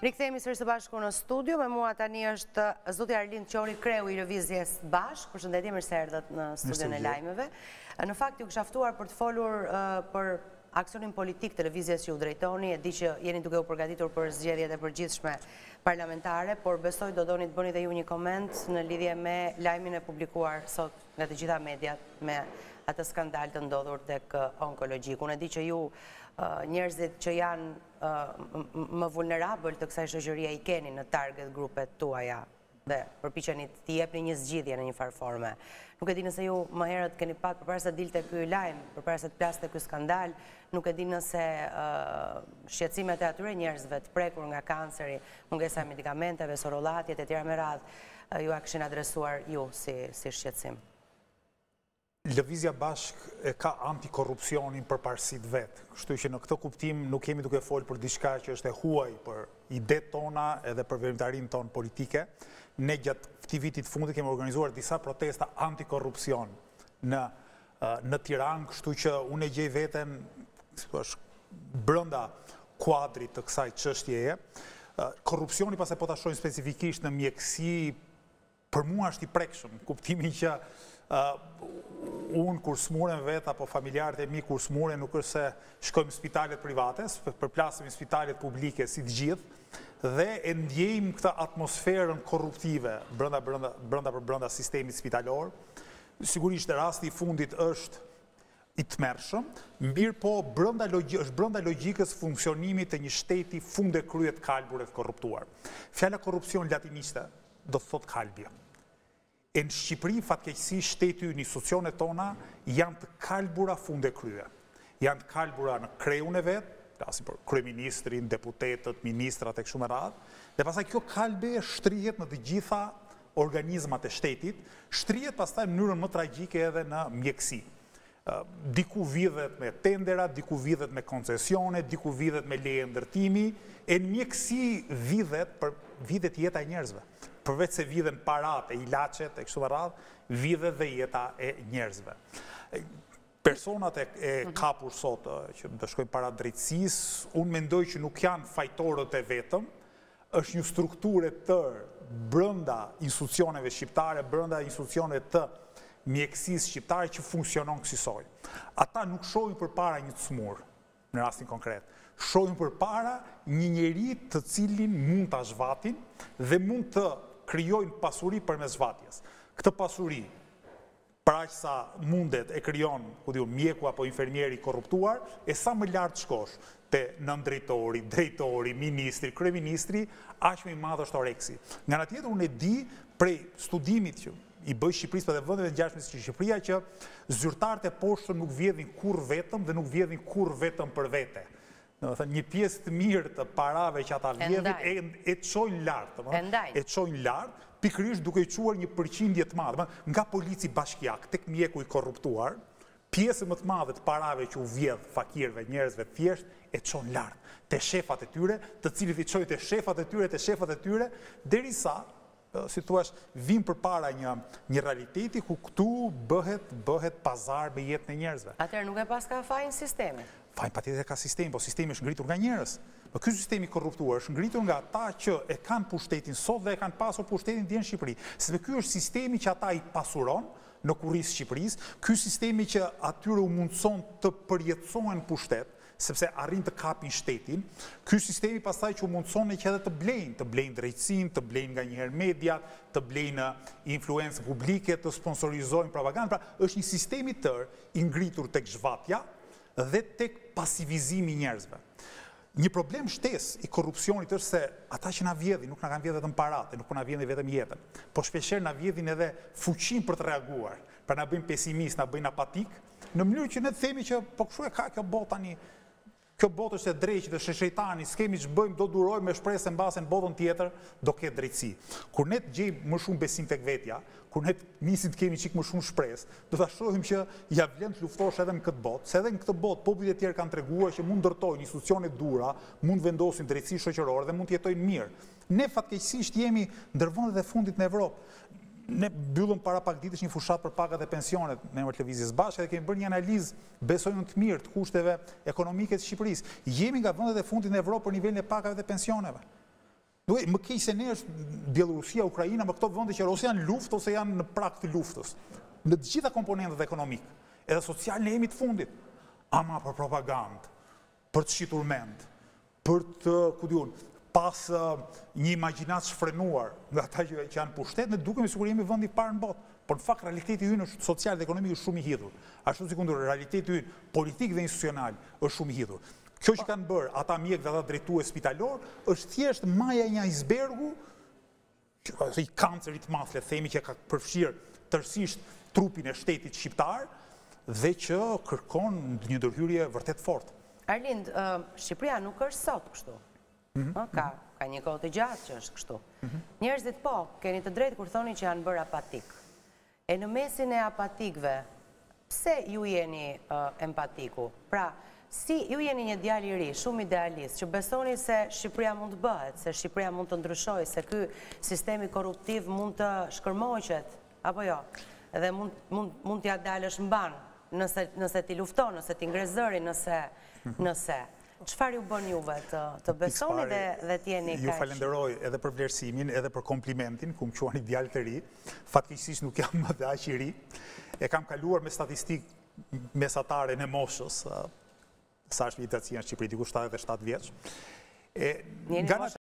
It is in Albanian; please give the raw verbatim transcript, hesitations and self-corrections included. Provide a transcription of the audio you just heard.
Rikthehemi sërish së bashku në studio, me mua tani është zoti Arlind Qori, kreu i lëvizjes Bashk. Përshëndetje, mirë se erdhët në studion e lajmeve. Në fakt ju kisha ftuar për të folur për aksionin politik të lëvizjes që u drejtoni, e di që jeni duke u përgatitur për zgjedhjet e përgjithshme parlamentare, por besoj do doni të bëni dhe ju një koment në lidhje me lajmin e publikuar sot nga të gjitha mediat me atë skandal të ndodhur tek onkologjiku. Unë e di që ju njerëzit që janë më vulnerabël të kësaj shoqërie i keni në target grupet tuaja dhe përpiqeni të jepni një zgjidhje në një farë forme. Nuk e di nëse ju më herët keni pat përpara se dilte ky lajm, përpara se të plaste ky skandal, nuk e di nëse shqetësimet e atyre njerëzve të prekur nga kanceri, mungesa e medikamenteve, sorollatjet e tjera me radhë, ju a kishin adresuar ju si si shqetësim. Lëvizja Bashk e ka antikorrupsionin për parësit vetë. Kështu që në këtë kuptim nuk kemi duke folë për diçka që është e huaj për idet tona edhe për veprimtarinë tonë politike. Ne gjatë këtij vitit fundit kemi organizuar disa protesta antikorrupsion në, në Tiranë, kështu që unë e gjej veten si thua, brenda kuadrit të kësaj çështjeje. Korrupsioni pastaj po ta shohim specifikisht në mjekësi, për mua është i prekshëm, kuptimi që Uh, unë kur smuren vetë apo familjarët e mi kur smuren nuk është se shkojmë spitalet private, përplasëm i spitalet publike si të gjithë dhe e ndjejmë këtë atmosferën korruptive brenda, brenda, brenda për brenda sistemit spitalor. Sigurisht e rasti i fundit është i tmerrshëm, mirë po brenda është brenda logjikës funksionimit të një shteti funde kryet kalbur e korruptuar. Fjala korrupsion latiniste do të thotë kalbje. E në Shqipëri, fatkeqësi, shteti ynë, institucionet tona janë të kalbura funde krye. Janë të kalbura në kreun e vetë, flasim për kryeministrin, deputetët, ministrat e kështu me radhë, dhe pastaj kjo kalbe shtrihet në të gjitha organizmat e shtetit, shtrihet pastaj në mënyrën më tragjike edhe në mjekësi. Diku vidhet me tendera, diku vidhet me koncesione, diku vidhet me leje ndërtimi, e në mjekësi vidhet për vidhet jeta e njerëzve. Përveç se vidhen parat e ilaçet e kështu me radhë, vidhet dhe jeta e njerëzve. Personat e, e kapur sot që do shkojnë para drejtësisë, unë mendoj që nuk janë fajtorët e vetëm, është një strukturë e tërë brenda institucioneve shqiptare, brenda institucioneve të mjekësisë shqiptare që funksionon kësaj. Ata nuk shohin përpara një smur, në rastin konkret. Shohin përpara një njeri të cilin mund ta zhvatin dhe mund të krijojnë pasuri përmes zhvatjes. Këtë pasuri, për aq sa mundet e krijon, ku diu, mjeku apo infermieri korruptuar, e sa më lart shkosh te nëndrejtori, drejtori, ministri, kryeministri, aq më i madh është oreksi. Nga ana tjetër unë e di prej studimit që i bëj Shqipërisë për dhe vëndeve të ngjashme si Shqipëria që zyrtarët e poshtën nuk vjedhin kurrë vetëm dhe nuk vjedhin kurrë vetëm për vete. Një pjesë të mirë të parave që ata vjedhin e çojnë lart, e çojnë lart, pikërisht duke i çuar një përqindje të madhe. Nga polici bashkiak tek mjeku i korruptuar, pjesën më të madhe të parave që u vjedh fakirëve, njerëzve të thjesht e çojnë lart te shefat e tyre, të cilët i çojnë te shefat e tyre, te shefat e tyre, derisa si thua, vim përpara një një realiteti ku këtu bëhet bëhet pazar me jetën e njerëzve. Atëherë nuk e pas ka fajin sistemi. Fajin patjetër ka sistemi, po sistemi është ngritur nga njerëz. Po ky sistemi korruptuar është ngritur nga ata që e kanë pushtetin sot dhe e kanë pasur pushtetin dje në Shqipëri. Sepse ky është sistemi që ata i pasuron në kurrizë Shqipërisë, ky sistemi që atyre u mundson të përjetësohen pushtet, sepse arrin të kapin shtetin, ky sistemi pastaj që u mundson që edhe të blejnë, të blejnë drejtësinë, të blejnë nganjëherë mediat, të blejnë influencë publike, të sponsorizojnë propagandë, pra është një sistem i tërë i ngritur tek zhvatja dhe tek pasivizimi i njerëzve. Një problem shtesë i korrupsionit është se ata që na vjedhin nuk na kanë vjedhur vetëm paratë, nuk po na vjedhin vetëm jetën, po shpeshherë na vjedhin edhe fuqinë për të reaguar, pra na bëjnë pesimist, na bëjnë apatik, në mënyrë që ne themi që po kshu e ka kjo botë tani. Kjo botë është e drejtë, është e shejtani, s'kemi ç'bëjmë, do durojmë me shpresë se mbase në botën tjetër do ketë drejtësi. Kur ne të gjejmë më shumë besim tek vetja, kur ne nisim të kemi çik më shumë shpresë, do ta shohim që ja vlen të luftosh edhe në këtë botë, se edhe në këtë botë popujt e tjerë kanë treguar që mund ndërtojnë institucione dura, mund vendosin drejtësi shoqërore dhe mund të jetojnë mirë. Ne fatkeqësisht jemi ndër vendet e fundit në Evropë. Ne mbyllëm para pak ditësh një fushat për pagat e pensionet në emër të Lëvizjes Bashk dhe kemi bërë një analizë besojmë të mirë të kushteve ekonomike të Shqipërisë. Jemi nga vendet e fundit në Evropë për nivelin e pagave dhe pensioneve. Duhe, më keq se ne është Bielorusia, Ukraina, më këto vende që ose janë luftë ose janë në prag të luftës. Në të gjitha komponentët ekonomikë, edhe social ne jemi të fundit. Ama për propagandë, për të shitur mend, për të, ku diun, pas një imagjinat shfrenuar nga ata që janë pushtet, ne dukemi sikur jemi vendi i parë në botë. Por në fakt realiteti ynë është social dhe ekonomik është shumë i hidhur. Ashtu si kundër realiteti ynë politik dhe institucional është shumë i hidhur. Kjo që kanë bërë ata mjek dhe ata drejtues spitalor është thjesht maja e një icebergu, i kancerit madh, le të themi, që ka përfshirë tërësisht trupin e shtetit shqiptar dhe që kërkon një ndërhyrje vërtet fort. Arlind, Shqipëria nuk është sot kështu. Ka ka një kohë të gjatë që është kështu. Njerëzit po, keni të drejtë kur thoni që janë bërë apatik. E në mesin e apatikve, pse ju jeni empatiku? Pra, si ju jeni një djalë i ri, shumë idealist, që besoni se Shqipëria mund të bëhet, se Shqipëria mund të ndryshojë, se ky sistemi korruptiv mund të shkërmoqet, apo jo? Dhe mund t'ja dalësh mban, nëse ti lufton, nëse ti ngre zërin, nëse... Çfarë ju bën juve të besoni dhe t'jeni kaq? Ju falenderoj edhe për vlerësimin, edhe për komplimentin, ku më quani djalë të ri. Fatkeqësisht nuk jam më dhe aq i ri. E kam kaluar me statistikë mesatare në moshës, sa është vitacia në Shqipëri, diku shtatëdhjetë vjeç. Jeni